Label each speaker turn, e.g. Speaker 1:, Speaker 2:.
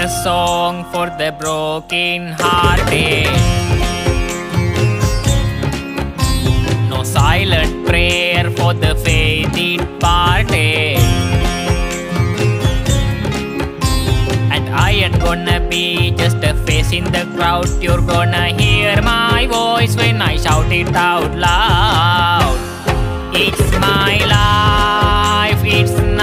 Speaker 1: a song for the broken hearted. No silent prayer for the faith departed. And I ain't gonna be just a face in the crowd. You're gonna hear my voice when I shout it out loud. It's my life, it's